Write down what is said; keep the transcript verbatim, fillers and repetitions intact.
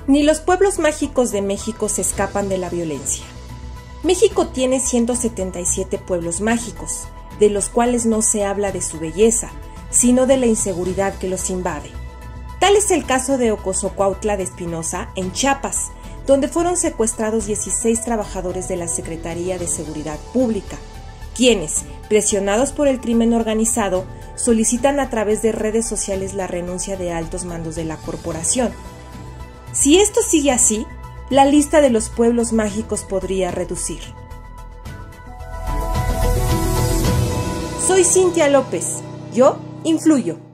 Ni los pueblos mágicos de México se escapan de la violencia. México tiene ciento setenta y siete pueblos mágicos, de los cuales no se habla de su belleza, sino de la inseguridad que los invade. Tal es el caso de Ocosocuautla de Espinosa, en Chiapas, donde fueron secuestrados dieciséis trabajadores de la Secretaría de Seguridad Pública, quienes, presionados por el crimen organizado, solicitan a través de redes sociales la renuncia de altos mandos de la corporación. Si esto sigue así, la lista de los pueblos mágicos podría reducir. Soy Cintia López. Yo influyo.